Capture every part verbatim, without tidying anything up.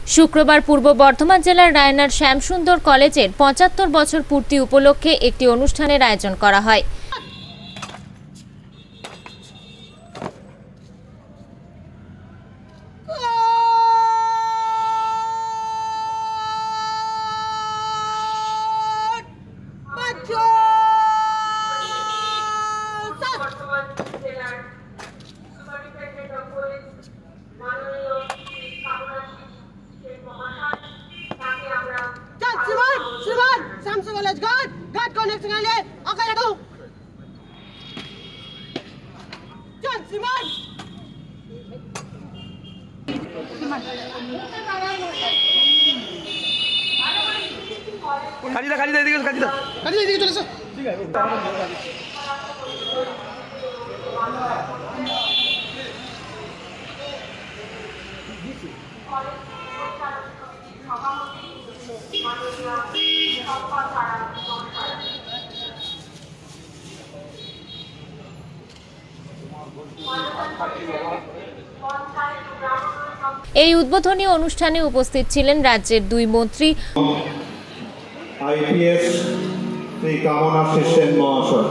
শুক্রবার পূর্ব বর্ধমান জেলার রায়নার শ্যামসুন্দর কলেজের পঁচাত্তর বছর পূর্তি উপলক্ষে একটি অনুষ্ঠানের আয়োজন করা হয়। কাজিদা কাজিদা এদিকে কাজিদা কাজিদা এদিকে চলে এসো। ঠিক আছে এই উদ্বোধনী অনুষ্ঠানে উপস্থিত ছিলেন রাজ্যের দুই মন্ত্রী আইপিএস শ্রী কামনাশীষ সেন মহাশয়,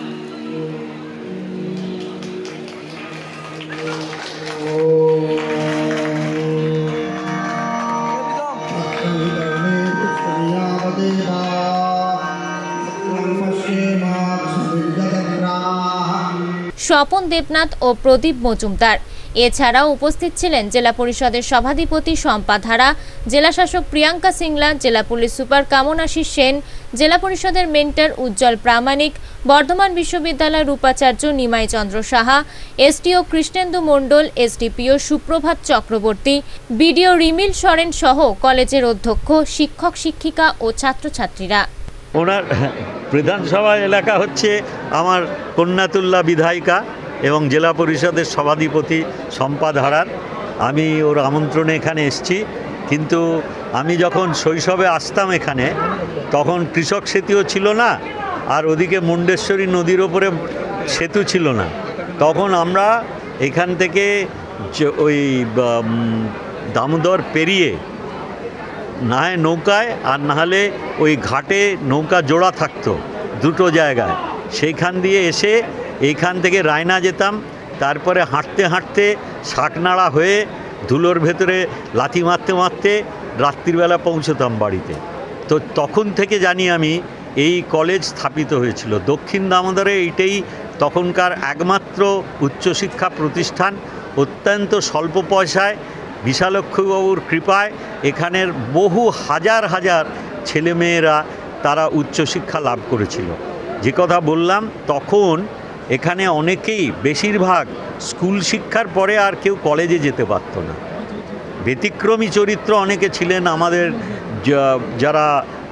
স্বপন দেবনাথ ও প্রদীপ মজুমদার। এছাড়াও উপস্থিত ছিলেন জেলা পরিষদের সভাধিপতি শম্পা ধারা, জেলা শাসক প্রিয়াঙ্কা সিংলা, জেলা পুলিশ সুপার কামনাশীষ সেন, জেলা পরিষদের মেন্টর উজ্জ্বল প্রামাণিক, বর্ধমান বিশ্ববিদ্যালয়ের উপাচার্য Nimai Chandra Saha, SDO Krishnendu Mondal, SDPO Suprabhat Chakraborty, BDO Rimil সরেন সহ কলেজের অধ্যক্ষ, শিক্ষক শিক্ষিকা ও ছাত্রছাত্রীরা। ওনার বিধানসভা এলাকা হচ্ছে আমার কন্যাতুল্লা বিধায়িকা এবং জেলা পরিষদের সভাধিপতি শম্পা ধারার। আমি ওর আমন্ত্রণে এখানে এসেছি, কিন্তু আমি যখন শৈশবে আসতাম এখানে তখন কৃষক সেতুও ছিল না, আর ওদিকে মুন্ডেশ্বরী নদীর ওপরে সেতু ছিল না। তখন আমরা এখান থেকে ওই দামোদর পেরিয়ে না হয় নৌকায় আর নাহলে ওই ঘাটে নৌকা জোড়া থাকতো দুটো জায়গায়, সেইখান দিয়ে এসে এইখান থেকে রায়না যেতাম, তারপরে হাঁটতে হাঁটতে শাকনাড়া হয়ে ধুলোর ভেতরে লাথি মারতে মারতে রাত্রিবেলা পৌঁছতাম বাড়িতে। তো তখন থেকে জানি আমি এই কলেজ স্থাপিত হয়েছিল দক্ষিণ দামোদরে। এইটাই তখনকার একমাত্র উচ্চশিক্ষা প্রতিষ্ঠান। অত্যন্ত স্বল্প পয়সায় বিশালক্ষীবাবুর কৃপায় এখানের বহু হাজার হাজার ছেলেমেয়েরা তারা উচ্চশিক্ষা লাভ করেছিল। যে কথা বললাম, তখন এখানে অনেকেই, বেশিরভাগ স্কুল শিক্ষার পরে আর কেউ কলেজে যেতে পারতো না। ব্যতিক্রমী চরিত্র অনেকে ছিলেন আমাদের, যারা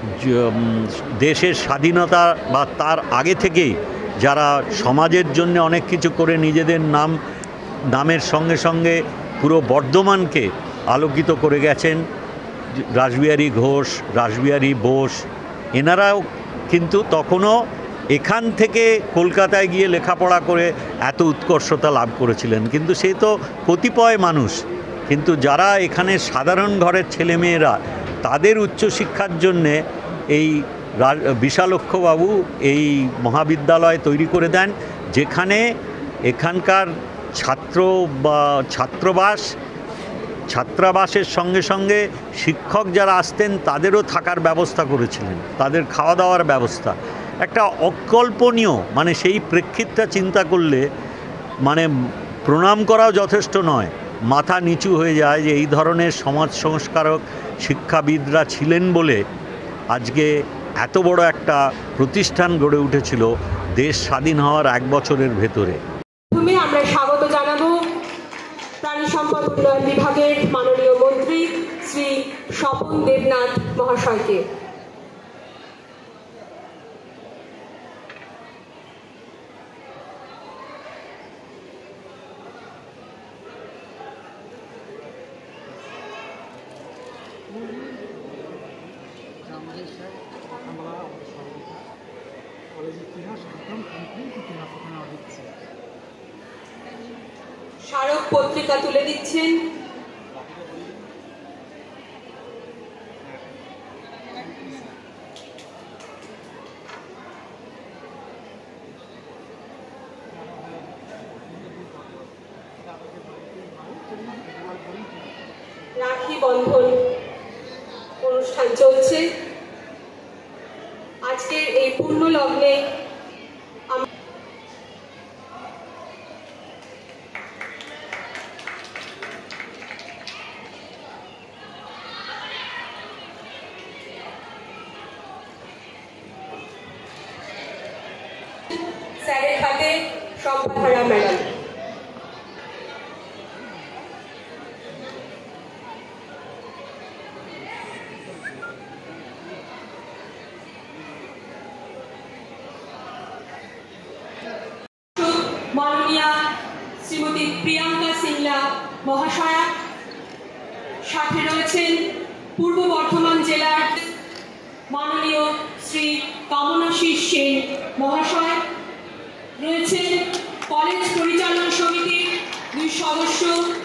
দেশের স্বাধীনতা বা তার আগে থেকেই যারা সমাজের জন্য অনেক কিছু করে নিজেদের নাম নামের সঙ্গে সঙ্গে পুরো বর্ধমানকে আলোকিত করে গেছেন। রাসবিহারী ঘোষ, রাসবিহারী বোস, এনারাও কিন্তু তখনও এখান থেকে কলকাতায় গিয়ে লেখাপড়া করে এত উৎকর্ষতা লাভ করেছিলেন। কিন্তু সে তো কতিপয় মানুষ, কিন্তু যারা এখানে সাধারণ ঘরের ছেলেমেয়েরা, তাদের উচ্চশিক্ষার জন্যে এই বিশালক্ষবাবু এই মহাবিদ্যালয় তৈরি করে দেন, যেখানে এখানকার ছাত্র বা ছাত্রাবাস ছাত্রাবাসের সঙ্গে সঙ্গে শিক্ষক যারা আসতেন তাদেরও থাকার ব্যবস্থা করেছিলেন, তাদের খাওয়া দাওয়ার ব্যবস্থা একটা অকল্পনীয়। মানে সেই প্রেক্ষিতটা চিন্তা করলে মানে প্রণাম করাও যথেষ্ট নয়, মাথা নিচু হয়ে যায় যে এই ধরনের সমাজ সংস্কারক শিক্ষাবিদরা ছিলেন বলে আজকে এত বড় একটা প্রতিষ্ঠান গড়ে উঠেছিল দেশ স্বাধীন হওয়ার এক বছরের ভেতরে। প্রথমে আমরা স্বাগত জানাবো প্রাণী সম্পদ উন্নয়ন বিভাগের মাননীয় মন্ত্রী শ্রী স্বপন দেবনাথ মহাশয়কে। স্মারক পত্রিকা তুলে দিচ্ছেন বন্ধন অনুষ্ঠান চলছে। আজকের এই পূর্ণ লগ্নে স্যারের হাতে সম্পাধারা মেডাল। মাননীয়া শ্রীমতী প্রিয়াঙ্কা সিংলা মহাশয়া, সাথে রয়েছেন পূর্ব বর্ধমান জেলার মাননীয় শ্রী কামনাশীষ সেন মহাশয়, রয়েছেন কলেজ পরিচালন সমিতির দুই সদস্য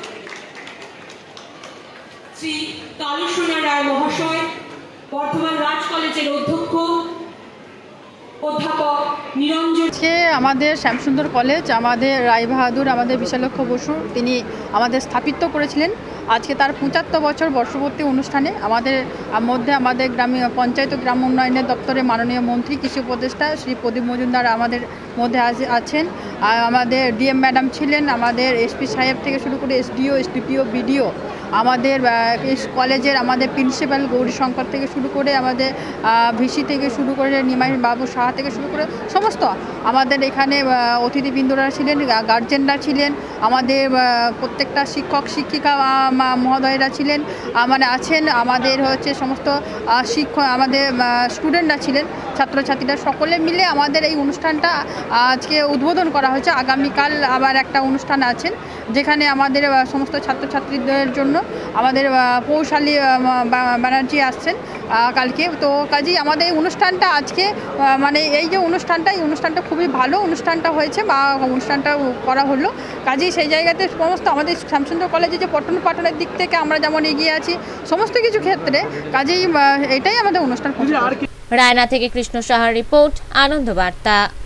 শ্রী কালুসোনা রায় মহাশয়, বর্ধমান রাজ কলেজের অধ্যক্ষ অধ্যাপক নিরঞ্জন। আমাদের শ্যামসুন্দর কলেজ, আমাদের রায় বাহাদুর, আমাদের বিশালক্ষ বসু তিনি আমাদের স্থাপিত করেছিলেন। আজকে তার পঁচাত্তর বছর বর্ষপূর্তি অনুষ্ঠানে আমাদের মধ্যে আমাদের গ্রামীণ পঞ্চায়েত ও গ্রাম উন্নয়নের দপ্তরে মাননীয় মন্ত্রী কৃষি উপদেষ্টা শ্রী প্রদীপ মজুমদার আমাদের মধ্যে আছেন। আর আমাদের ডিএম ম্যাডাম ছিলেন, আমাদের এসপি সাহেব থেকে শুরু করে এসডিও, এসডিপিও, বিডিও, আমাদের কলেজের আমাদের প্রিন্সিপাল গৌরীশঙ্কর থেকে শুরু করে আমাদের ভিসি থেকে শুরু করে নিমাই বাবু সাহা থেকে শুরু করে সমস্ত আমাদের এখানে অতিথিবৃন্দরা ছিলেন, গার্জেনরা ছিলেন, আমাদের প্রত্যেকটা শিক্ষক শিক্ষিকা মহোদয়রা ছিলেন, মানে আছেন, আমাদের হচ্ছে সমস্ত শিক্ষক আমাদের স্টুডেন্টরা ছিলেন, ছাত্রছাত্রীরা সকলে মিলে আমাদের এই অনুষ্ঠানটা আজকে উদ্বোধন করা হয়েছে। আগামীকাল আবার একটা অনুষ্ঠান আছেন যেখানে আমাদের সমস্ত ছাত্রছাত্রীদের জন্য আমাদের পৌশালী ব্যানার্জি আসছেন কালকে। তো কাজেই আমাদের এই অনুষ্ঠানটা আজকে মানে এই যে অনুষ্ঠানটা এই অনুষ্ঠানটা খুবই ভালো অনুষ্ঠানটা হয়েছে বা অনুষ্ঠানটা করা হলো। কাজেই সেই জায়গাতে সমস্ত আমাদের শ্যামসুন্দর কলেজে যে পঠন পাঠনের দিক থেকে আমরা যেমন এগিয়ে আছি সমস্ত কিছু ক্ষেত্রে, কাজেই এটাই আমাদের অনুষ্ঠান। রায়না থেকে কৃষ্ণ সাহার রিপোর্ট, আনন্দ বার্তা।